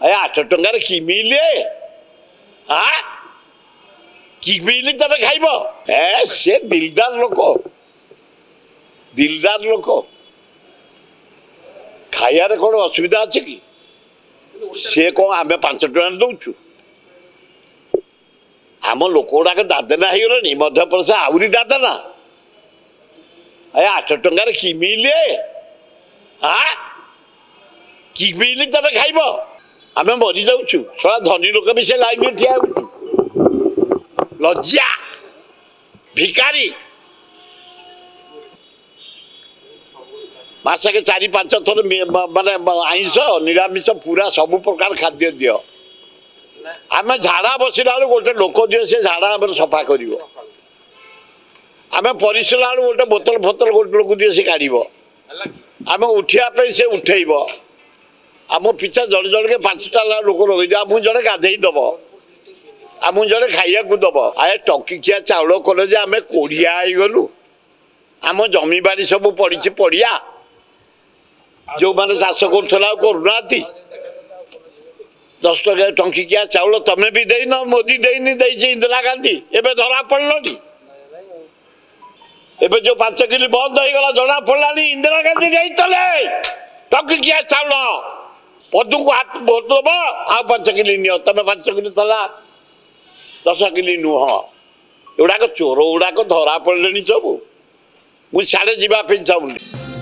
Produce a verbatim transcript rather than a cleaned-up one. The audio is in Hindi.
अरे आठ टंकार कि मिले हाँ कि मिली तमें खाइब ए से दिलदार लोक दिलदार लोक खाइबार कौन असुविधा अच्छे कि सी कौन आम पांच टଙ୍କା दौचु आम लोक गुड़ाक दादेना हो गलानी मध्य प्रदेश आहरी दादेना अरे आठ टंकार कि मिले हाँ कि मिली तमें खाइब आम मरी जाऊँ सला धनी लोक भी से लाइन में ठिया लज्जा भिकारी मासके चारि पांच थर माने आइंस निरामिष पूरा सब प्रकार खाद्य दियो आम झाड़ा बसला गोटे लोक दियो से झाड़ा आम सफा कर आम परिश्रा गोटे बोतल फोतल गोटे लोक दियो से काढ़ आम उठा से उठेब आम पिछा जड़े जड़े के पांचटा लोक लगे आम जड़े गाधे दब आम जड़े खाइया दब आए टंकिकिया चाउल कले जे आम कोड़िया गलु आम जमी बाड़ी सब पड़ी पड़िया जो मैंने चाष करूना दस टका टंकिकिया चाउल तमें भी देन मोदी देनी देची इंदिरा गांधी एवं धरा पड़लनी एवं जो पांच किलो बंद हो गला जना पड़ा इंदिरा गांधी जाइए टंकिकिया चाउल पदू को हाथ भोट दब आ पांच किलो नियो तमें पांच किलो तला दस किलो नुह एगुड़ाक चोर गुड़ाक धरा पड़े सब मुझे साढ़े जावाई चाहूनी।